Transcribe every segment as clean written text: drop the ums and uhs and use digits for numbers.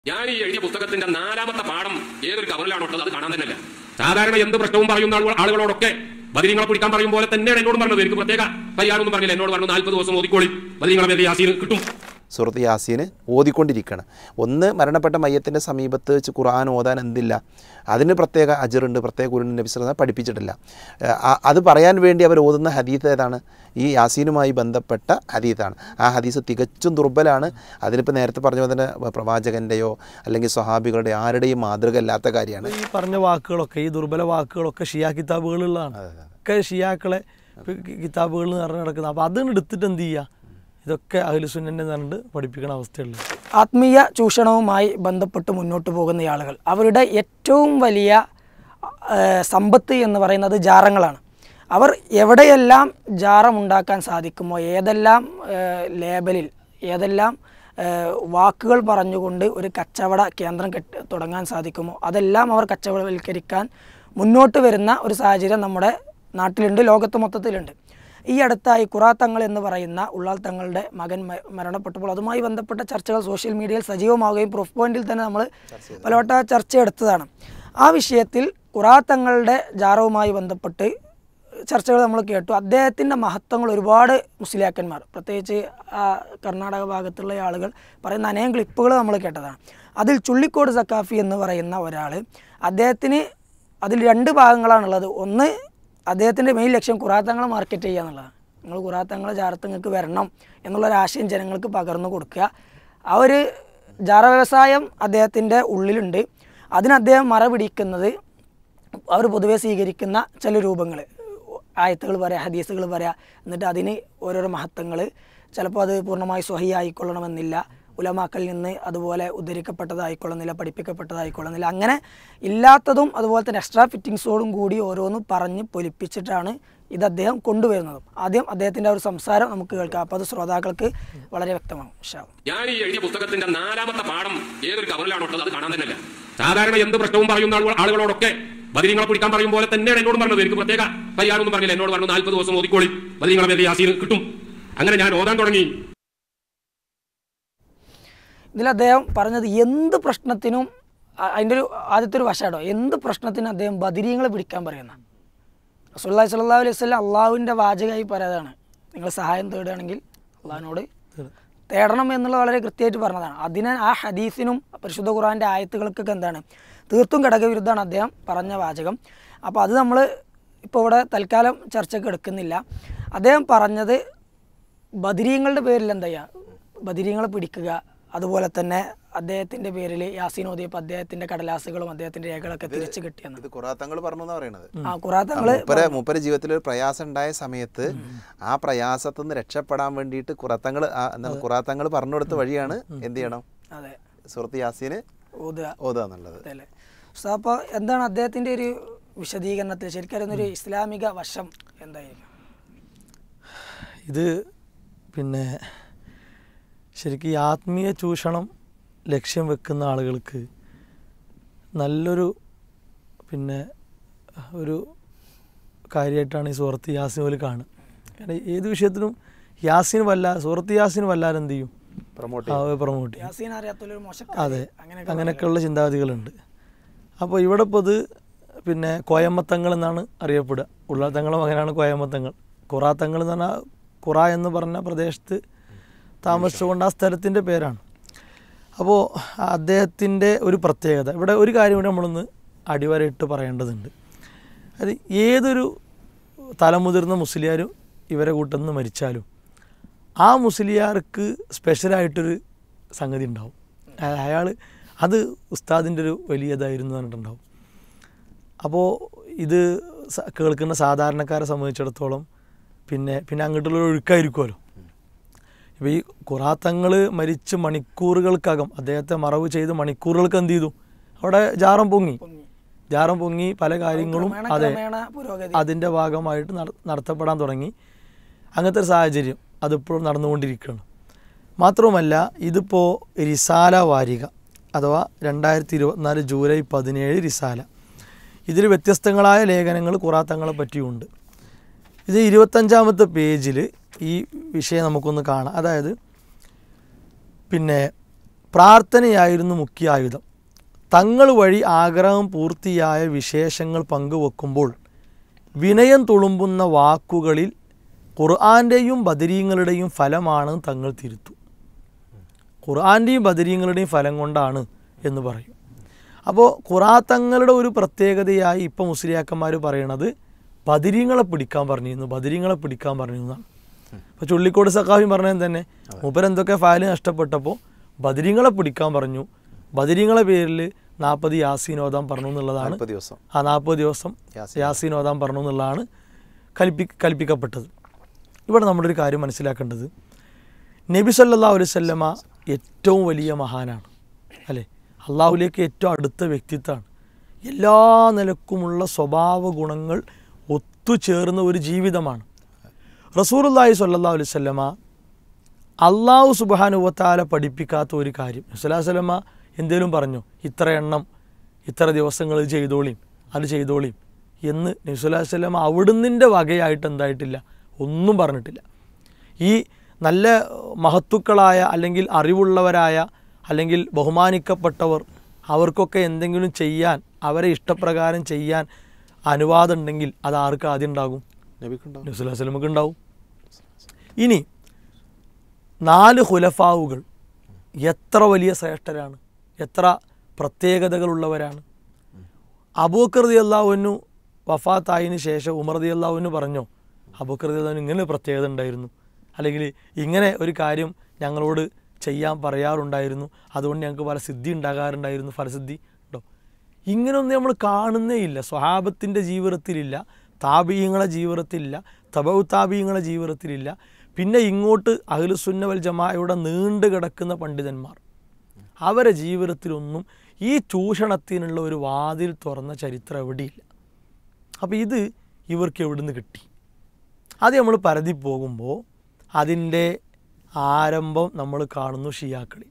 ഞാൻ ഈ എഴുതിയ പുസ്തകത്തിന്റെ 4ാമത്തെ പാഠം ഏതൊരു കവറിലാണുള്ളത് അത് കാണാൻ തന്നെയല്ല. സാധാരണ എന്ത് പ്രശ്നവും പറയുന്ന ആളുകളോടൊക്കെ ബദരീങ്ങളെ പിടിക്കാൻ പറയും പോലെ തന്നെയാണ് എന്നോട് പറഞ്ഞത്. എനിക്ക് പ്രത്യേക പരിഹാരമൊന്നും പറഞ്ഞില്ല. എന്നോട് പറഞ്ഞു 40 ദിവസം ഓതിക്കോളി, ബദരീങ്ങളെ യാസീൻ കിട്ടും. സൂറത്ത് യാസീന് ഓതിക്കൊണ്ടിരിക്കണം. ഒന്ന് മരണപ്പെട്ട മയ്യത്തിൻ്റെ സമീപത്ത് വെച്ച് ഖുർആൻ ഓതാൻ എന്തില്ല, അതിന് പ്രത്യേക അജറുണ്ട്, പ്രത്യേക കുരുണ്ട് നബി സല്ലല്ലാഹു അലൈഹി വസല്ലം പഠിപ്പിച്ചിട്ടില്ല. അത് പറയാൻ വേണ്ടി അവർ ഓതുന്ന ഹദീസ് ഏതാണ്? ഈ യാസീനുമായി ബന്ധപ്പെട്ട ഹദീസാണ്. ആ ഹദീസ് തികച്ചും ദുർബലാണ്. അതിനിപ്പോൾ നേരത്തെ പറഞ്ഞ പോലെ തന്നെ പ്രവാചകൻ്റെയോ അല്ലെങ്കിൽ സ്വഹാബികളുടെ ആരുടെയും മാതൃക അല്ലാത്ത കാര്യമാണ്. ഈ പറഞ്ഞ വാക്കുകളൊക്കെ, ഈ ദുർബല വാക്കുകളൊക്കെ ഷിയാ കിതാബുകളുള്ളതാണ്. ഒക്കെ ഷിയാക്കളെ കിതാബുകൾ നിറഞ്ഞു നടക്കുന്നത്. അപ്പോൾ അതിന് എടുത്തിട്ട് എന്ത് ചെയ്യുക? ഇതൊക്കെ അഹ്ലുസുന്നനെ കണ്ട് പഠിപ്പിക്കുന്ന അവസ്ഥയുള്ളത്. ആത്മീയ ചൂഷണവുമായി ബന്ധപ്പെട്ട് മുന്നോട്ട് പോകുന്ന ആളുകൾ അവരുടെ ഏറ്റവും വലിയ സമ്പത്ത് എന്ന് പറയുന്നത് ജാറങ്ങളാണ്. അവർ എവിടെയെല്ലാം ജാറമുണ്ടാക്കാൻ സാധിക്കുമോ, ഏതെല്ലാം ലേബലിൽ, ഏതെല്ലാം വാക്കുകൾ പറഞ്ഞുകൊണ്ട് ഒരു കച്ചവട കേന്ദ്രം തുടങ്ങാൻ സാധിക്കുമോ അതെല്ലാം അവർ കച്ചവടവൽക്കരിക്കാൻ മുന്നോട്ട് വരുന്ന ഒരു സാഹചര്യം നമ്മുടെ നാട്ടിലുണ്ട്, ലോകത്ത് മൊത്തത്തിലുണ്ട്. ഈ അടുത്തായി ഖുറാ തങ്ങൾ എന്ന് പറയുന്ന ഉള്ളാൾ തങ്ങളുടെ മകൻ മരണപ്പെട്ടപ്പോൾ അതുമായി ബന്ധപ്പെട്ട ചർച്ചകൾ സോഷ്യൽ മീഡിയയിൽ സജീവമാവുകയും പ്രൂഫ് പോയിന്റിൽ തന്നെ നമ്മൾ പലവട്ട ചർച്ച എടുത്തതാണ്. ആ വിഷയത്തിൽ ഖുറാ തങ്ങളുടെ ജാറവുമായി ബന്ധപ്പെട്ട് ചർച്ചകൾ നമ്മൾ കേട്ടു. അദ്ദേഹത്തിൻ്റെ മഹത്വങ്ങൾ ഒരുപാട് മുസ്ലിയാക്കന്മാർ, പ്രത്യേകിച്ച് കർണാടക ഭാഗത്തുള്ള ആളുകൾ പറയുന്ന അനേകം ക്ലിപ്പുകൾ നമ്മൾ കേട്ടതാണ്. അതിൽ ചുള്ളിക്കോട് സക്കാഫി എന്ന് പറയുന്ന ഒരാൾ, അദ്ദേഹത്തിന് അതിൽ 2 ഭാഗങ്ങളാണുള്ളത്. ഒന്ന്, അദ്ദേഹത്തിൻ്റെ മെയിൻ ലക്ഷ്യം ഖുറാ തങ്ങളെ മാർക്കറ്റ് ചെയ്യുക എന്നുള്ളതാണ്. നിങ്ങൾ ഖുറാ തങ്ങളെ ജാറത്തങ്ങൾക്ക് വരണം എന്നുള്ളൊരാശയം ജനങ്ങൾക്ക് പകർന്നു കൊടുക്കുക. ആ ഒരു ജാറ വ്യവസായം അദ്ദേഹത്തിൻ്റെ ഉള്ളിലുണ്ട്. അതിന് അദ്ദേഹം മറ പിടിക്കുന്നത് അവർ പൊതുവെ സ്വീകരിക്കുന്ന ചില രൂപങ്ങൾ, ആയത്തുകൾ പറയുക, ഹദീസുകൾ പറയുക, എന്നിട്ട് അതിന് ഓരോരോ മഹത്വങ്ങൾ, ചിലപ്പോൾ അത് പൂർണ്ണമായി സ്വഹീഹ് ആയിക്കൊള്ളണമെന്നില്ല, ഉലമാക്കളിൽ നിന്ന് അതുപോലെ ഉദ്ധരിക്കപ്പെട്ടതായിക്കൊള്ളുന്നില്ല, പഠിപ്പിക്കപ്പെട്ടതായിക്കൊള്ളുന്നില്ല, അങ്ങനെ ഇല്ലാത്തതും അതുപോലെ തന്നെ എക്സ്ട്രാ ഫിറ്റിങ്സോടും കൂടി ഓരോന്നും പറഞ്ഞ് പൊലിപ്പിച്ചിട്ടാണ് ഇത് അദ്ദേഹം കൊണ്ടുവരുന്നത്. ആദ്യം അദ്ദേഹത്തിൻ്റെ ഒരു സംസാരം നമുക്ക് കേൾക്കാം. അപ്പോൾ അത് ശ്രോതാക്കൾക്ക് വളരെ വ്യക്തമാകും. ഞാൻ ഈ എഴുതിയ പുസ്തകത്തിന്റെ 4ാമത്തെ പാഠം ഏതൊരു കവറിലാണുള്ളത് അത് കാണാൻ തന്നെയല്ല. സാധാരണ എന്ത് പ്രശ്നവും പറയുന്ന ആളുകളോടൊക്കെ ബദരീങ്ങളെ പിടിക്കാൻ പറയും പോലെ തന്നെയാണ് എന്നോട് പറഞ്ഞത്. എനിക്ക് പ്രത്യേക പരിഹാരമൊന്നും പറഞ്ഞില്ല. എന്നോട് പറഞ്ഞു 40 ദിവസം ഓതിക്കോളി, ബദരീങ്ങളെ യാസീൻ കിട്ടും. അങ്ങനെ ഞാൻ ഓതാൻ തുടങ്ങി. ഇതിൽ അദ്ദേഹം പറഞ്ഞത് എന്ത് പ്രശ്നത്തിനും, അതിൻ്റെ ഒരു ആദ്യത്തെ ഒരു വശാടോ, എന്ത് പ്രശ്നത്തിനും അദ്ദേഹം ബദരീങ്ങളെ പിടിക്കാൻ പറയുന്ന റസൂലുള്ളാഹി സ്വല്ലല്ലാഹു അലൈഹി വസല്ലം അള്ളാഹുവിൻ്റെ വാചകമായി പറയാതാണ്, നിങ്ങൾ സഹായം തേടുകയാണെങ്കിൽ അള്ളാഹിനോട് തേടണം എന്നുള്ളത് വളരെ കൃത്യമായിട്ട് പറഞ്ഞതാണ്. അതിന് ആ ഹദീസിനും പരിശുദ്ധ ഖുർആൻ്റെ ആയത്തുകൾക്കൊക്കെ എന്താണ്, തീർത്തും ഘടകവിരുദ്ധമാണ് അദ്ദേഹം പറഞ്ഞ വാചകം. അപ്പോൾ അത് നമ്മൾ ഇപ്പോൾ ഇവിടെ തൽക്കാലം ചർച്ചയ്ക്ക് എടുക്കുന്നില്ല. അദ്ദേഹം പറഞ്ഞത് ബദരീങ്ങളുടെ പേരിൽ എന്താ ചെയ്യുക, ബദരീങ്ങളെ പിടിക്കുക, അതുപോലെ തന്നെ അദ്ദേഹത്തിൻ്റെ പേരിൽ യാസീൻ ഓതിയപ്പോൾ അദ്ദേഹത്തിൻ്റെ കടലാസുകളും അദ്ദേഹത്തിൻ്റെ രേഖകളൊക്കെ തിരിച്ചു കിട്ടിയെന്ന് ഇത് ഖുറാ തങ്ങൾ പറഞ്ഞു എന്നാ പറയുന്നത്. ഖുറാ തങ്ങൾ മൂപ്പരെ ജീവിതത്തിൽ ഒരു പ്രയാസം ഉണ്ടായ സമയത്ത് ആ പ്രയാസത്തിൽ നിന്ന് രക്ഷപ്പെടാൻ വേണ്ടിയിട്ട് ഖുറാ തങ്ങൾ പറഞ്ഞു കൊടുത്ത വഴിയാണ് എന്ത് ചെയ്യണം, അതെ, സൂറത്ത് യാസീന് ഓതുക എന്നുള്ളത്. അല്ലേ? അപ്പോൾ എന്താണ് അദ്ദേഹത്തിൻ്റെ ഒരു വിശദീകരണത്തിൽ ശരിക്കും ഒരു ഇസ്ലാമിക വശം എന്തായിരിക്കും? ഇത് പിന്നെ ശരിക്കും ഈ ആത്മീയ ചൂഷണം ലക്ഷ്യം വെക്കുന്ന ആളുകൾക്ക് നല്ലൊരു പിന്നെ ഒരു കാര്യമായിട്ടാണ് ഈ സൂറത്ത് യാസീൻ പോലെ കാണുക. കാരണം ഏത് വിഷയത്തിലും യാസീൻ സൂറത്ത് യാസീൻ വല്ലാതെ എന്ത് ചെയ്യും, പ്രൊമോട്ട് ചെയ്യും. അതെ, അങ്ങനെയൊക്കെയുള്ള ചിന്താഗതികളുണ്ട്. അപ്പോൾ ഇവിടെ ഇപ്പോൾ ഇത് പിന്നെ കോയമ്മത്തങ്ങൾ എന്നാണ് അറിയപ്പെടുക. ഉള്ളാൾ തങ്ങളുടെ മകനാണ് കോയമ്മത്തങ്ങൾ. ഖുറാ തങ്ങൾ എന്ന് പറഞ്ഞാൽ ഖുറാ എന്ന് പറഞ്ഞ പ്രദേശത്ത് താമസിച്ചുകൊണ്ട് ആ സ്ഥലത്തിൻ്റെ പേരാണ്. അപ്പോൾ അദ്ദേഹത്തിൻ്റെ ഒരു പ്രത്യേകത, ഇവിടെ ഒരു കാര്യം കൂടി നമ്മളൊന്ന് അടിവരയിട്ട് പറയേണ്ടതുണ്ട്. അത് ഏതൊരു തലമുതിർന്ന മുസ്ലിയാരും ഇവരെ കൂട്ടത്തിൽ നിന്ന് മരിച്ചാലും ആ മുസ്ലിയാർക്ക് സ്പെഷ്യലായിട്ടൊരു സംഗതി ഉണ്ടാവും. അയാൾ അത് ഉസ്താദിൻ്റെ ഒരു വലിയതായിരുന്നു പറഞ്ഞിട്ടുണ്ടാവും. അപ്പോൾ ഇത് കേൾക്കുന്ന സാധാരണക്കാരെ സംബന്ധിച്ചിടത്തോളം പിന്നെ അങ്ങോട്ടുള്ള ഒഴുക്കായിരിക്കുമല്ലോ. ഇപ്പോൾ ഈ ഖുറാ തങ്ങൾ മരിച്ച് മണിക്കൂറുകൾക്കകം അദ്ദേഹത്തെ മറവ് ചെയ്ത് മണിക്കൂറുകൾക്ക് എന്ത് ചെയ്തു, അവിടെ ജാറം പൊങ്ങി പല കാര്യങ്ങളും അതെ അതിൻ്റെ ഭാഗമായിട്ട് നടത്തപ്പെടാൻ തുടങ്ങി. അങ്ങനത്തെ ഒരു സാഹചര്യം അതിപ്പോഴും നടന്നുകൊണ്ടിരിക്കുകയാണ്. മാത്രവുമല്ല, ഇതിപ്പോൾ റിസാല വാരിക അഥവാ 2024 ജൂലൈ 17 റിസാല, ഇതിൽ വ്യത്യസ്തങ്ങളായ ലേഖനങ്ങൾ ഖുറാ തങ്ങളെ പറ്റിയുണ്ട്. ഇത് 25ാമത്തെ പേജിൽ ഈ വിഷയം നമുക്കൊന്ന് കാണാം. അതായത് പിന്നെ പ്രാർത്ഥനയായിരുന്നു മുഖ്യ ആയുധം. തങ്ങൾ വഴി ആഗ്രഹം പൂർത്തിയായ വിശേഷങ്ങൾ പങ്കുവെക്കുമ്പോൾ വിനയം തുളുമ്പുന്ന വാക്കുകളിൽ ഖുർആൻ്റെയും ബദരീങ്ങളുടെയും ഫലമാണ് തങ്ങൾ തിരുത്തു. ഖുർആൻ്റെയും ബദരീങ്ങളുടെയും ഫലം കൊണ്ടാണ് എന്ന് പറയും. അപ്പോൾ തങ്ങളുടെ ഒരു പ്രത്യേകതയായി ഇപ്പം മുസ്ലിയാക്കന്മാർ പറയണത് ബദരീങ്ങളെ പിടിക്കാൻ പറഞ്ഞിരുന്നു, ബദരീങ്ങളെ പിടിക്കാൻ പറഞ്ഞിരുന്നതാണ്. അപ്പോൾ ചുള്ളിക്കോട് സഖാഫി പറഞ്ഞത് തന്നെ മൂപ്പരെന്തൊക്കെ ഫയൽ നഷ്ടപ്പെട്ടപ്പോൾ ബദരീങ്ങളെ പിടിക്കാൻ പറഞ്ഞു, ബദരീങ്ങളെ പേരിൽ 40 യാസീൻ ഓതാൻ പറഞ്ഞു എന്നുള്ളതാണ്. 40 ദിവസം യാസീൻ ഓതാൻ പറഞ്ഞു എന്നുള്ളതാണ് കൽപ്പിക്കപ്പെട്ടത്. ഇവിടെ നമ്മളൊരു കാര്യം മനസ്സിലാക്കേണ്ടത്, നബി സല്ലല്ലാഹു അലൈഹി വസല്ലമ ഏറ്റവും വലിയ മഹാനാണ് അല്ലേ, അള്ളാഹുലേക്ക് ഏറ്റവും അടുത്ത വ്യക്തിത്വമാണ്. എല്ലാ നിലക്കുമുള്ള സ്വഭാവ ഗുണങ്ങൾ ഒത്തുചേർന്ന ഒരു ജീവിതമാണ്. റസൂലുള്ളാഹി സ്വല്ലല്ലാഹു അലൈഹി വസല്ലമ അള്ളാഹു സുബ്ഹാനഹു വ തആല പഠിപ്പിക്കാത്ത ഒരു കാര്യം സ്വല്ലല്ലാഹു അലൈഹി വസല്ലമ എന്തേലും പറഞ്ഞു, ഇത്ര എണ്ണം ഇത്ര ദിവസങ്ങൾ ചെയ്തോളിയും അത് ചെയ്തോളിയും എന്ന് നബി സല്ലല്ലാഹു അലൈഹി വസല്ലമ അവിടുന്നിൻ്റെ വകയായിട്ട് എന്തായിട്ടില്ല, ഒന്നും പറഞ്ഞിട്ടില്ല. ഈ നല്ല മഹത്തുക്കളായ അല്ലെങ്കിൽ അറിവുള്ളവരായ അല്ലെങ്കിൽ ബഹുമാനിക്കപ്പെട്ടവർ അവർക്കൊക്കെ എന്തെങ്കിലും ചെയ്യാൻ, അവരെ ഇഷ്ടപ്രകാരം ചെയ്യാൻ അനുവാദം ഉണ്ടെങ്കിൽ അത് ആർക്ക് ആദ്യം ഉണ്ടാകും? നബി സല്ലല്ലാഹു അലൈഹി വസല്ലമക്ക് ഉണ്ടാവും. ഇനി 4 ഖുലഫാവുകൾ എത്ര വലിയ ശ്രേഷ്ഠരാണ്, എത്ര പ്രത്യേകതകളുള്ളവരാണ്. അബൂബക്കർ റളിയല്ലാഹു അൻഹു വഫാത്തായതിനു ശേഷം ഉമർ റളിയല്ലാഹു അൻഹു പറഞ്ഞോ, അബൂബക്കർ റളിയല്ലാഹു അൻഹു ഇങ്ങനെ പ്രത്യേകത ഉണ്ടായിരുന്നു, അല്ലെങ്കിൽ ഇങ്ങനെ ഒരു കാര്യം ഞങ്ങളോട് ചെയ്യാൻ പറയാറുണ്ടായിരുന്നു, അതുകൊണ്ട് ഞങ്ങൾക്ക് പല സിദ്ധി ഉണ്ടാകാറുണ്ടായിരുന്നു, ഫലസിദ്ധി ഉണ്ടോ? ഇങ്ങനെയൊന്നും നമ്മൾ കാണുന്നേ ഇല്ല. സ്വഹാബത്തിൻ്റെ ജീവിതത്തിലില്ല, താബീയങ്ങളെ ജീവിതത്തിലില്ല, തബഉ താബീയങ്ങളെ ജീവിതത്തിലില്ല. പിന്നെ ഇങ്ങോട്ട് അഹ്ലുസുന്ന വൽ ജമാഅയുടെ നീണ്ടു കിടക്കുന്ന പണ്ഡിതന്മാർ, അവരെ ജീവിതത്തിലൊന്നും ഈ ചൂഷണത്തിനുള്ള ഒരു വാതിൽ തുറന്ന ചരിത്രം എവിടെയില്ല. അപ്പോൾ ഇത് ഇവർക്ക് എവിടുന്ന് കിട്ടി? അത് നമ്മൾ പരതി പോകുമ്പോൾ അതിൻ്റെ ആരംഭം നമ്മൾ കാണുന്നു ഷിയാക്കളിൽ.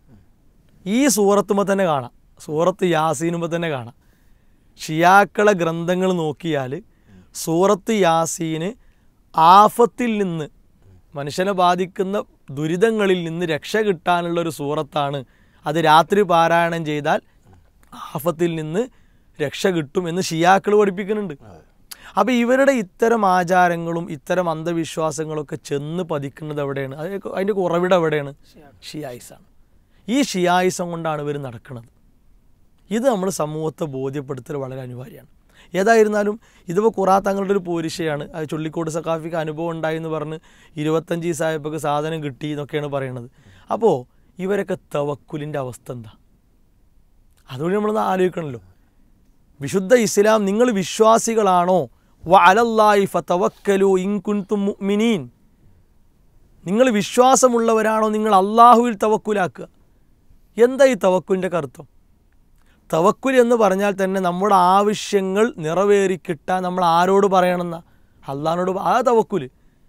ഈ സൂറത്തുമ്പോൾ തന്നെ കാണാം, സൂറത്ത് യാസീനുമ്പോൾ തന്നെ കാണാം. ഷിയാക്കളെ ഗ്രന്ഥങ്ങൾ നോക്കിയാൽ സൂറത്ത് യാസീന് ആഫത്തിൽ നിന്ന്, മനുഷ്യനെ ബാധിക്കുന്ന ദുരിതങ്ങളിൽ നിന്ന് രക്ഷ കിട്ടാനുള്ളൊരു സൂറത്താണ്. അത് രാത്രി പാരായണം ചെയ്താൽ ആഫത്തിൽ നിന്ന് രക്ഷ കിട്ടും എന്ന് ഷിയാക്കൾ പഠിപ്പിക്കുന്നുണ്ട്. അപ്പോൾ ഇവരുടെ ഇത്തരം ആചാരങ്ങളും ഇത്തരം അന്ധവിശ്വാസങ്ങളൊക്കെ ചെന്ന് പതിക്കുന്നത് എവിടെയാണ്? അതിൻ്റെ കുറവിടം എവിടെയാണ്? ഷിയായിസാണ്. ഈ ഷിയായിസം കൊണ്ടാണ് ഇവർ നടക്കുന്നത്. ഇത് നമ്മൾ സമൂഹത്തെ ബോധ്യപ്പെടുത്തൽ വളരെ അനിവാര്യമാണ്. ഏതായിരുന്നാലും ഇതിപ്പോൾ തങ്ങളുടെ ഒരു പോരിശയാണ്. അത് ചുള്ളിക്കോട് സഖാഫിക്ക് അനുഭവം ഉണ്ടായി എന്ന് പറഞ്ഞ് 25 ദിവസമായപ്പോൾ സാധനം കിട്ടി എന്നൊക്കെയാണ് പറയുന്നത്. അപ്പോൾ ഇവരൊക്കെ തവക്കുലിൻ്റെ അവസ്ഥ എന്താ? അതുകൊണ്ട് നമ്മളൊന്ന് ആലോചിക്കണമല്ലോ. വിശുദ്ധ ഇസ്ലാം നിങ്ങൾ വിശ്വാസികളാണോ, വഅലല്ലാഹി ഫതവക്കലു ഇൻ കുൻതും മുഅ്മിനീൻ, നിങ്ങൾ വിശ്വാസമുള്ളവരാണോ, നിങ്ങൾ അള്ളാഹുവിൽ തവക്കുലാക്കുക. എന്താ ഈ തവക്കുലിൻ്റെ അർത്ഥം? തവക്കുൽ എന്ന് പറഞ്ഞാൽ തന്നെ നമ്മുടെ ആവശ്യങ്ങൾ നിറവേറിക്കിട്ടാൻ നമ്മൾ ആരോട് പറയണമെന്ന? അള്ളാഹിനോട്. ആ തവക്കുൽ,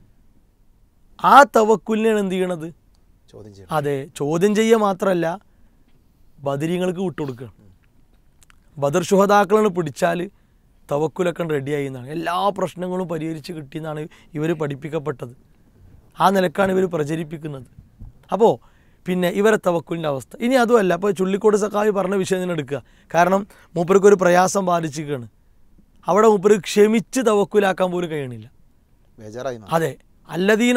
ആ തവക്കുലിനാണ് എന്ത് ചെയ്യണത്? അതെ, ചോദ്യം ചെയ്യുക മാത്രമല്ല, ബദരീങ്ങൾക്ക് വിട്ടുകൊടുക്കുകയാണ്. ബദർ ശുഹദാക്കളാണ് പിടിച്ചാൽ തവക്കുലൊക്കെ റെഡിയായി എന്നാണ്, എല്ലാ പ്രശ്നങ്ങളും പരിഹരിച്ച് കിട്ടിയെന്നാണ് ഇവർ പഠിപ്പിക്കപ്പെട്ടത്. ആ നിലക്കാണ് ഇവർ പ്രചരിപ്പിക്കുന്നത്. അപ്പോൾ പിന്നെ ഇവരെ തവക്കുലിൻ്റെ അവസ്ഥ. ഇനി അതുമല്ല, അപ്പോൾ ചുള്ളിക്കോട് സഖാവി പറഞ്ഞ വിഷയം തന്നെ എടുക്കുക. കാരണം മൂപ്പർക്കൊരു പ്രയാസം ബാധിച്ചിരിക്കുകയാണ്. അവിടെ മൂപ്പർ ക്ഷമിച്ച് തവക്കുലാക്കാൻ പോലും കഴിയണില്ല. അതെ, അല്ലദീന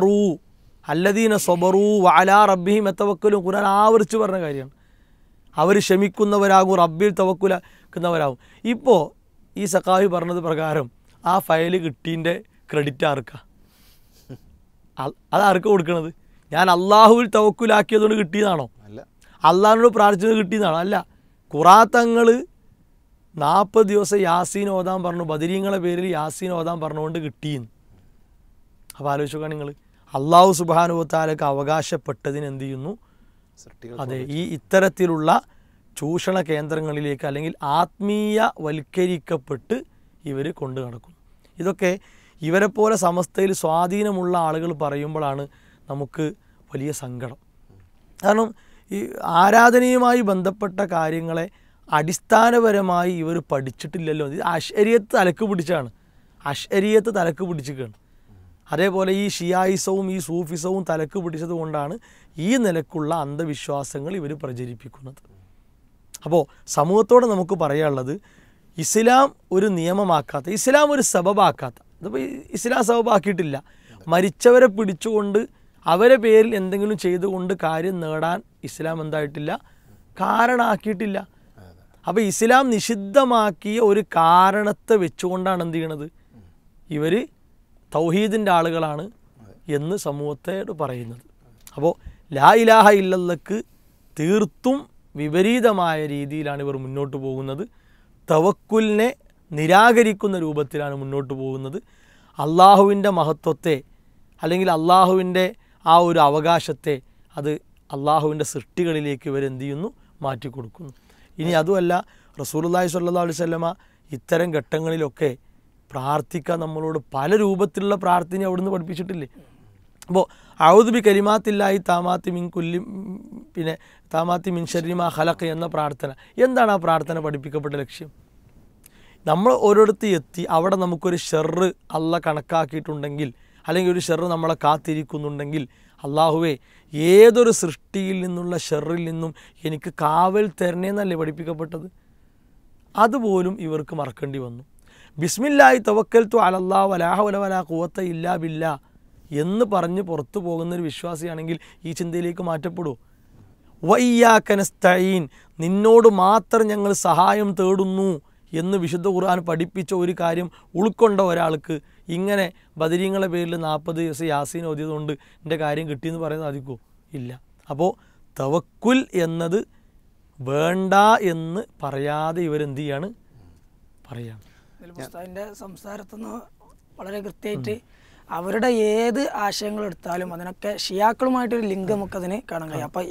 സ്വബറൂ വഅലാ റബ്ബിഹിം യതവക്കലൂൻ, ഖുർആൻ ആവർത്തിച്ച് പറഞ്ഞ കാര്യമാണ്. അവർ ക്ഷമിക്കുന്നവരാകും, റബ്ബിൽ തവക്കുലാക്കുന്നവരാകും. ഇപ്പോൾ ഈ സഖാവി പറഞ്ഞത് പ്രകാരം ആ ഫയൽ കിട്ടീൻ്റെ ക്രെഡിറ്റ് ആർക്കാ? അതാർക്ക് കൊടുക്കണത്? ഞാൻ അള്ളാഹുവിൽ തവക്കുലാക്കിയതുകൊണ്ട് കിട്ടിയതാണോ? അല്ല. അള്ളാഹിനോട് പ്രാർത്ഥിച്ചത് കിട്ടിയതാണോ? അല്ല. തങ്ങൾ 40 ദിവസം യാസീൻ ഓതാൻ പറഞ്ഞു, ബദരീങ്ങളെ പേരിൽ യാസീൻ ഓതാൻ പറഞ്ഞുകൊണ്ട് കിട്ടിയെന്ന്. അപ്പോൾ ആലോചിച്ചോക്കാം നിങ്ങൾ, അള്ളാഹു സുബ്ഹാനഹു വ തആലക്ക് അവകാശപ്പെട്ടതിന് എന്ത് ചെയ്യുന്നു? അതെ, ഈ ഇത്തരത്തിലുള്ള ചൂഷണ കേന്ദ്രങ്ങളിലേക്ക് അല്ലെങ്കിൽ ആത്മീയവൽക്കരിക്കപ്പെട്ട് ഇവർ കൊണ്ടു നടക്കുന്നു. ഇതൊക്കെ ഇവരെ പോലെ സമസ്തയിൽ സ്വാധീനമുള്ള ആളുകൾ പറയുമ്പോഴാണ് നമുക്ക് വലിയ സങ്കടം. കാരണം ഈ ആരാധനയുമായി ബന്ധപ്പെട്ട കാര്യങ്ങളെ അടിസ്ഥാനപരമായി ഇവർ പഠിച്ചിട്ടില്ലല്ലോ. ഇത് അശ്അരിയത്ത് തലക്ക് പിടിച്ചാണ്, അശ്അരിയത്ത് തലക്ക് പിടിച്ചിരിക്കുകയാണ്. അതേപോലെ ഈ ഷിയായിസവും ഈ സൂഫിസവും തലക്ക് പിടിച്ചത് കൊണ്ടാണ് ഈ നിലക്കുള്ള അന്ധവിശ്വാസങ്ങൾ ഇവർ പ്രചരിപ്പിക്കുന്നത്. അപ്പോൾ സമൂഹത്തോട് നമുക്ക് പറയാനുള്ളത്, ഇസ്ലാം ഒരു നിയമമാക്കാത്ത, ഇസ്ലാം ഒരു സബബാക്കാത്ത, ഇതിപ്പോൾ ഇസ്ലാം സബബാക്കിയിട്ടില്ല, മരിച്ചവരെ പിടിച്ചുകൊണ്ട് അവരെ പേരിൽ എന്തെങ്കിലും ചെയ്തുകൊണ്ട് കാര്യം നേടാൻ ഇസ്ലാം എന്തായിട്ടില്ല, കാരണമാക്കിയിട്ടില്ല. അപ്പോൾ ഇസ്ലാം നിഷിദ്ധമാക്കിയ ഒരു കാരണത്തെ വെച്ചുകൊണ്ടാണ് എന്ത് ചെയ്യണത്, ഇവർ തൗഹീദിൻ്റെ ആളുകളാണ് എന്ന് സമൂഹത്തോട് പറയുന്നത്. അപ്പോൾ ലാ ഇലാഹ ഇല്ലല്ലക്ക് തീർത്തും വിപരീതമായ രീതിയിലാണ് ഇവർ മുന്നോട്ട് പോകുന്നത്. തവക്കുലിനെ നിരാകരിക്കുന്ന രൂപത്തിലാണ് മുന്നോട്ട് പോകുന്നത്. അള്ളാഹുവിൻ്റെ മഹത്വത്തെ അല്ലെങ്കിൽ അള്ളാഹുവിൻ്റെ ആ ഒരു അവകാശത്തെ അത് അള്ളാഹുവിൻ്റെ സൃഷ്ടികളിലേക്ക് ഇവരെന്ത് ചെയ്യുന്നു, മാറ്റിക്കൊടുക്കുന്നു. ഇനി അതുമല്ല, റസൂലുള്ളാഹി സ്വല്ലല്ലാഹു അലൈഹി വസല്ലമ ഇത്തരം ഘട്ടങ്ങളിലൊക്കെ പ്രാർത്ഥിക്കാൻ നമ്മളോട് പല രൂപത്തിലുള്ള പ്രാർത്ഥന അവിടുന്ന് പഠിപ്പിച്ചിട്ടില്ലേ? അപ്പോൾ ഔദു ബി കലിമാത്തില്ലാഹി താമാത്തി മിൻ കുല്ലി, പിന്നെ താമാത്തി മിൻ ശർരി മാ ഖലഖ എന്ന പ്രാർത്ഥന. എന്താണ് ആ പ്രാർത്ഥന പഠിപ്പിക്കപ്പെട്ട ലക്ഷ്യം? നമ്മൾ ഓരോരുത്തർ എത്തി അവിടെ നമുക്കൊരു ഷെറ് അള്ള കണക്കാക്കിയിട്ടുണ്ടെങ്കിൽ, അല്ലെങ്കിൽ ഒരു ഷെറ് നമ്മളെ കാത്തിരിക്കുന്നുണ്ടെങ്കിൽ, അള്ളാഹുവേ ഏതൊരു സൃഷ്ടിയിൽ നിന്നുള്ള ഷെറിൽ നിന്നും എനിക്ക് കാവൽ തരണേന്നല്ലേ പഠിപ്പിക്കപ്പെട്ടത്? അതുപോലും ഇവർക്ക് മറക്കേണ്ടി വന്നു. ബിസ്മില്ലാഹി തവക്കൽതു അലല്ലാഹ് വലാ ഹൗല വലാ ഖുവത ഇല്ലാ ബില്ലാ എന്ന് പറഞ്ഞ് പുറത്തു പോകുന്നൊരു വിശ്വാസിയാണെങ്കിൽ ഈ ചിന്തയിലേക്ക് മാറ്റപ്പെടുമോ? വയ്യാക നസ്തഈൻ, നിന്നോട് മാത്രം ഞങ്ങൾ സഹായം തേടുന്നു എന്ന് വിശുദ്ധ ഖുർആൻ പഠിപ്പിച്ച ഒരു കാര്യം ഉൾക്കൊണ്ട ഒരാൾക്ക് ഇങ്ങനെ ബദരീങ്ങളെ പേരിൽ 40 ദിവസം യാസീൻ ഓതിയതുകൊണ്ട് എൻ്റെ കാര്യം കിട്ടിയെന്ന് പറയാൻ സാധിക്കുമോ? ഇല്ല. അപ്പോൾ തവക്കുൽ എന്നത് വേണ്ട എന്ന് പറയാതെ ഇവരെന്ത് ചെയ്യാണ്, പറയാണ്. ഉസ്താദിന്റെ സംസാരത്തുനിന്ന് വളരെ കൃത്യമായിട്ട് അവരുടെ ഏത് ആശയങ്ങൾ എടുത്താലും അതിനൊക്കെ ഷിയാക്കളുമായിട്ടൊരു ലിങ്ക് നമുക്കതിന് കാണാൻ കഴിയും. അപ്പം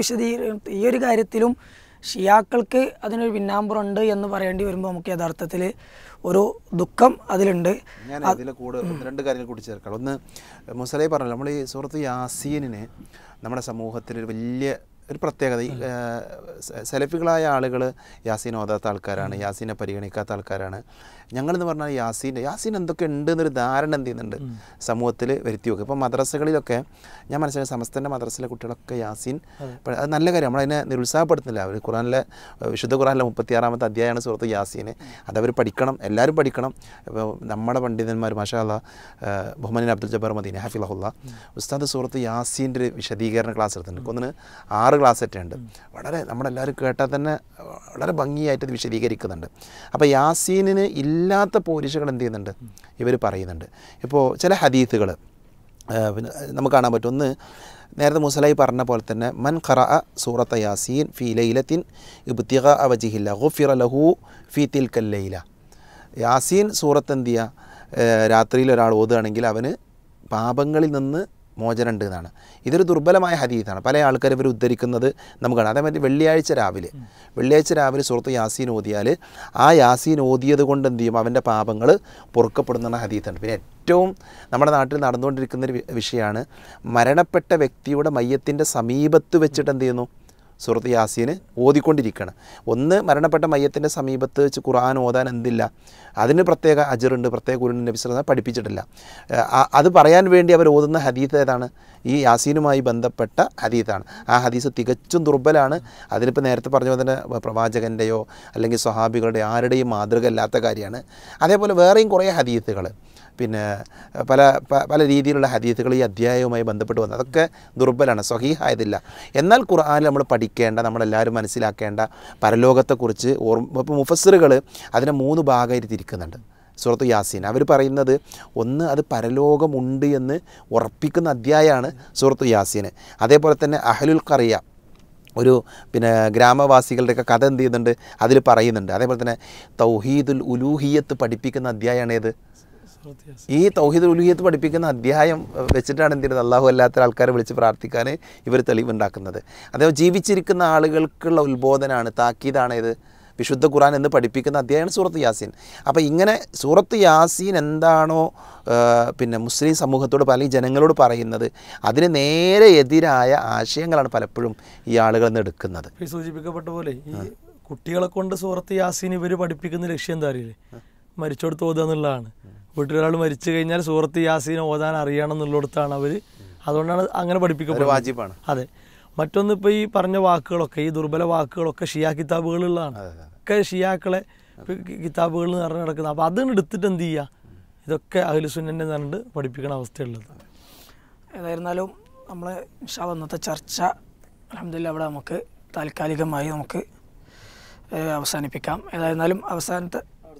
ഈ ഒരു കാര്യത്തിലും ഷിയാക്കൾക്ക് അതിനൊരു പിന്നാമ്പുറമുണ്ട് എന്ന് പറയേണ്ടി വരുമ്പോൾ നമുക്ക് യഥാർത്ഥത്തിൽ ഒരു ദുഃഖം അതിലുണ്ട്. ഞാൻ ഇതിൽ കൂടെ 2 കാര്യങ്ങൾ കൂടി ചേർക്കാം. ഒന്ന്, മുസലൈ പറഞ്ഞല്ലോ, നമ്മൾ ഈ സൂറത്ത് യാസീനിന് നമ്മുടെ സമൂഹത്തിൽ ഒരു വലിയ ഒരു പ്രത്യേകത, ഈ സെലഫികളായ ആളുകൾ യാസീൻ ഓതാത്ത ആൾക്കാരാണ്, യാസീനെ പരിഗണിക്കാത്ത ആൾക്കാരാണ്. ഞങ്ങളെന്ന് പറഞ്ഞാൽ യാസീൻ എന്തൊക്കെ ഉണ്ട് എന്നൊരു ധാരണ എന്ത് ചെയ്യുന്നുണ്ട് സമൂഹത്തിൽ വരുത്തി വെക്കും. ഇപ്പോൾ മദ്രസകളിലൊക്കെ ഞാൻ മനസ്സിലാക്കി, സമസ്തൻ്റെ മദ്രസയിലെ കുട്ടികളൊക്കെ യാസീൻ, അത് നല്ല കാര്യം, നമ്മളതിനെ നിരുത്സാഹപ്പെടുത്തുന്നില്ല. അവർ ഖുറാനിലെ വിശുദ്ധ ഖുറാനിലെ 36-ാമത്തെ അധ്യായമാണ് സൂറത്ത് യാസീന്. അതവർ പഠിക്കണം, എല്ലാവരും പഠിക്കണം. ഇപ്പോൾ നമ്മുടെ പണ്ഡിതന്മാർ മാഷാ അല്ലാഹ്, ബഹുമാനൻ അബ്ദുൽ ജബ്ബാർ മദീനി ഹഫിളഹുല്ലാ ഉസ്താദ് സൂറത്ത് യാസീൻ്റെ ഒരു വിശദീകരണ ക്ലാസ് എടുത്തിട്ടുണ്ട്. ഒന്നിന് 6 ക്ലാസ് ഉണ്ട്. വളരെ നമ്മളെല്ലാവരും കേട്ടാൽ തന്നെ വളരെ ഭംഗിയായിട്ട് ഇത് വിശദീകരിക്കുന്നുണ്ട്. അപ്പോൾ യാസീനിന് ഇല്ലാത്ത പോരിശകൾ എന്ത് ചെയ്യുന്നുണ്ട്, ഇവർ പറയുന്നുണ്ട്. ഇപ്പോൾ ചില ഹദീസുകൾ പിന്നെ നമുക്ക് കാണാൻ പറ്റും. ഒന്ന്, നേരത്തെ മുസലായി പറഞ്ഞ പോലെ തന്നെ, മൻ ഖറഅ സൂറത്ത യാസീൻ ഫീ ലൈലത്തിൻ ഇബ്തിഗാഅ വജ്ഹില്ലാഹി ഗുഫിറ ലഹു ഫീ തിൽക്കൽ ലൈല. യാസീൻ സൂറത്ത് എന്ത് ചെയ്യുക, രാത്രിയിൽ ഒരാൾ ഓതുകയാണെങ്കിൽ അവന് പാപങ്ങളിൽ നിന്ന് മോചനം ഉണ്ട് എന്നാണ്. ഇതൊരു ദുർബലമായ ഹദീസാണ്. പല ആൾക്കാർ ഇവർ ഉദ്ധരിക്കുന്നത് നമുക്ക് കാണാം. അതേമാതിരി വെള്ളിയാഴ്ച രാവിലെ സൂറത്ത് യാസീൻ ഓതിയാൽ ആ യാസീൻ ഓതിയത് കൊണ്ട് എന്ത് ചെയ്യും, അവൻ്റെ പാപങ്ങൾ പൊറുക്കപ്പെടുന്ന ഹദീസാണ്. പിന്നെ ഏറ്റവും നമ്മുടെ നാട്ടിൽ നടന്നുകൊണ്ടിരിക്കുന്നൊരു വിഷയമാണ്, മരണപ്പെട്ട വ്യക്തിയുടെ മയ്യത്തിൻ്റെ സമീപത്ത് വെച്ചിട്ട് എന്ത് ചെയ്യുന്നു, സൂറത്ത് യാസീന് ഓതിക്കൊണ്ടിരിക്കണം. ഒന്ന്, മരണപ്പെട്ട മയ്യത്തിൻ്റെ സമീപത്ത് വെച്ച് ഖുർആൻ ഓതാൻ എന്തില്ല, അതിന് പ്രത്യേക അജറുണ്ട്, പ്രത്യേക കുരുണ്ട് നബി സല്ലല്ലാഹു അലൈഹി വസല്ലം പഠിപ്പിച്ചിട്ടില്ല. അത് പറയാൻ വേണ്ടി അവർ ഓതുന്ന ഹദീസ് ഏതാണ്, ഈ യാസീനുമായി ബന്ധപ്പെട്ട ഹദീസാണ്. ആ ഹദീസ് തികച്ചും ദുർബലാണ്. അതിനിപ്പോൾ നേരത്തെ പറഞ്ഞ പോലെ തന്നെ പ്രവാചകൻ്റെയോ അല്ലെങ്കിൽ സ്വഹാബികളുടെ ആരുടെയും മാതൃക അല്ലാത്ത കാര്യമാണ്. അതേപോലെ വേറെയും കുറേ ഹദീസുകൾ, പിന്നെ പല രീതിയിലുള്ള ഹദീസുകൾ ഈ അധ്യായവുമായി ബന്ധപ്പെട്ട് വന്നത്, അതൊക്കെ ദുർബലമാണ്, സ്വഹീഹായതില്ല. എന്നാൽ ഖുർആനിൽ നമ്മൾ പഠിക്കേണ്ട, നമ്മളെല്ലാവരും മനസ്സിലാക്കേണ്ട പരലോകത്തെക്കുറിച്ച് ഇപ്പോൾ മുഫസ്സിറുകൾ അതിനെ 3 ഭാഗമായിട്ട് തിരിക്കുന്നുണ്ട്. സൂറത്ത് യാസീൻ അവർ പറയുന്നത്, ഒന്ന്, അത് പരലോകമുണ്ട് എന്ന് ഉറപ്പിക്കുന്ന അധ്യായമാണ് സൂറത്ത് യാസീൻ. അതേപോലെ തന്നെ അഹ്ലുൽ ഖറിയ, ഒരു പിന്നെ ഗ്രാമവാസികളുടെയൊക്കെ കഥ എന്ത് ചെയ്യുന്നുണ്ട്, അതിൽ പറയുന്നുണ്ട്. അതേപോലെ തന്നെ തൗഹീദുൽ ഉലൂഹിയത്ത് പഠിപ്പിക്കുന്ന അധ്യായമാണ് ഏത്, ഈ തൗഹീദുൽ ഉലൂഹിയത്ത് പഠിപ്പിക്കുന്ന അധ്യായം വെച്ചിട്ടാണ് എന്ത് ചെയ്യുന്നത്, അള്ളാഹു അല്ലാത്ത ആൾക്കാരെ വിളിച്ച് പ്രാർത്ഥിക്കാൻ ഇവർ തെളിവുണ്ടാക്കുന്നത്. അതേപോലെ ജീവിച്ചിരിക്കുന്ന ആളുകൾക്കുള്ള ഉത്ബോധനമാണ്, താക്കീതാണ് ഇത് വിശുദ്ധ ഖുർആൻ എന്ന് പഠിപ്പിക്കുന്ന അധ്യായമാണ് സൂറത്ത് യാസീൻ. അപ്പോൾ ഇങ്ങനെ സൂറത്ത് യാസീൻ എന്താണോ പിന്നെ മുസ്ലിം സമൂഹത്തോട് അല്ലെങ്കിൽ ജനങ്ങളോട് പറയുന്നത്, അതിന് നേരെ എതിരായ ആശയങ്ങളാണ് പലപ്പോഴും ഈ ആളുകൾ എടുക്കുന്നത്. സൂചിപ്പിക്കപ്പെട്ട പോലെ ഈ കുട്ടികളെ കൊണ്ട് സൂറത്ത് യാസീൻ ഇവർ പഠിപ്പിക്കുന്ന ലക്ഷ്യം എന്താ അറിയില്ലേ, മരിച്ചോടത്ത് ഓതുക എന്നുള്ളതാണ്. വീട്ടിലൊരാൾ മരിച്ചു കഴിഞ്ഞാൽ സൂറത്ത് യാസീൻ ഓതാൻ അറിയണം എന്നുള്ളിടത്താണ് അവർ, അതുകൊണ്ടാണ് അങ്ങനെ പഠിപ്പിക്കപ്പെടുന്നത്. വാജിബാണ്. അതെ. മറ്റൊന്ന് ഇപ്പോൾ ഈ പറഞ്ഞ വാക്കുകളൊക്കെ, ഈ ദുർബല വാക്കുകളൊക്കെ ഷിയാ കിതാബുകളുള്ളതാണ്. ഒക്കെ ഷിയാക്കളെ കിതാബുകൾ നിറഞ്ഞു നടക്കുന്നത്. അപ്പോൾ അതിന് എടുത്തിട്ട് എന്ത് ചെയ്യുക, ഇതൊക്കെ അഹ്ലുസുന്നനെ പറഞ്ഞിട്ട് പഠിപ്പിക്കുന്ന അവസ്ഥയുള്ളത്. ഏതായിരുന്നാലും നമ്മൾ ഇൻഷാ അല്ലാഹ് ഇന്നത്തെ ചർച്ച അൽഹംദുലില്ലാഹ് അവിടെ നമുക്ക് താൽക്കാലികമായി നമുക്ക് അവസാനിപ്പിക്കാം. ഏതായിരുന്നാലും അവസാനത്തെ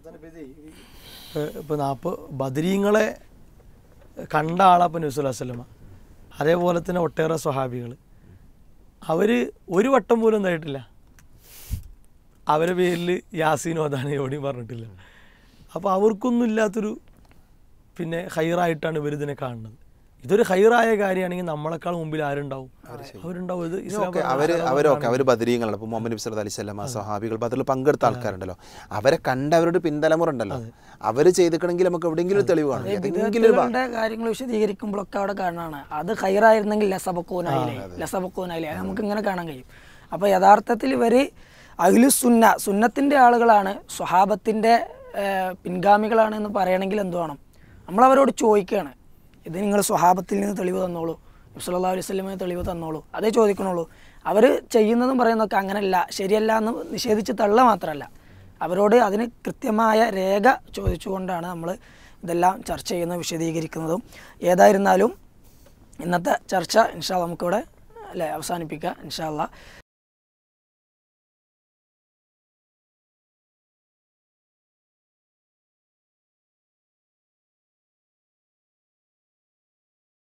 ഇപ്പോൾ ബദരീങ്ങളെ കണ്ട ആളപ്പം നബി സല്ലല്ലാഹു അലൈഹി വസല്ലമ, അതേപോലെ തന്നെ ഒട്ടേറെ സ്വഹാബികൾ, അവർ ഒരു വട്ടം പോലും എന്തായിട്ടില്ല അവരെ പേരിൽ യാസീൻ ഓതാൻ എവിടെയും പറഞ്ഞിട്ടില്ല. അപ്പോൾ അവർക്കൊന്നും ഇല്ലാത്തൊരു പിന്നെ ഹൈറായിട്ടാണ് ഇവർ ഇതിനെ കാണുന്നത്. ഇതൊരു ഹൈറായ കാര്യമാണെങ്കിൽ നമ്മളെക്കാൾ മുമ്പിൽ ആരുണ്ടാവും? അവരുണ്ടാവും. ഇത് അവർ ബദരീങ്ങളാണ്. ഇപ്പോൾ മുഹമ്മദ് നബി സല്ലല്ലാഹു അലൈഹി വസല്ലം സ്വഹാബികൾ ബദറിൽ പങ്കെടുത്ത ആൾക്കാരുണ്ടല്ലോ, അവരെ കണ്ട അവരുടെ പിൻതലമുറ ഉണ്ടല്ലോ, അവർ ചെയ്തിക്കണമെങ്കിൽ നമുക്ക് എവിടെയെങ്കിലും ഒരു തെളിവ് കാണും. കാര്യങ്ങൾ വിശദീകരിക്കുമ്പോഴൊക്കെ അവിടെ കാണാനാണ് അത് ഹൈറായിരുന്നെങ്കിൽ ലസബക്കോനായില്ലേ നമുക്ക് ഇങ്ങനെ കാണാൻ കഴിയും. അപ്പോൾ യഥാർത്ഥത്തിൽ ഇവർ അഹ്ലുസുന്ന സുന്നത്തിൻ്റെ ആളുകളാണ്, സ്വഹാബത്തിൻ്റെ പിൻഗാമികളാണ് എന്ന് പറയണമെങ്കിൽ എന്ത് വേണം? നമ്മളവരോട് ചോദിക്കുകയാണ്, ഇത് നിങ്ങൾ സ്വഹാബത്തിൽ നിന്ന് തെളിവ് തന്നോളൂ, നബി സല്ലല്ലാഹു അലൈഹി വസല്ലമയെ തെളിവ് തന്നോളൂ, അതേ ചോദിക്കണുള്ളൂ. അവർ ചെയ്യുന്നതും പറയുന്നതൊക്കെ അങ്ങനെയല്ല, ശരിയല്ല എന്ന് നിഷേധിച്ച് തള്ള മാത്രമല്ല, അവരോട് അതിന് കൃത്യമായ രേഖ ചോദിച്ചുകൊണ്ടാണ് നമ്മൾ ഇതെല്ലാം ചർച്ച ചെയ്യുന്നതും വിശദീകരിക്കുന്നതും. ഏതായിരുന്നാലും ഇന്നത്തെ ചർച്ച ഇൻഷാ അല്ലാഹ് നമുക്കിവിടെ അവസാനിപ്പിക്കാം ഇൻഷാ അല്ലാഹ്.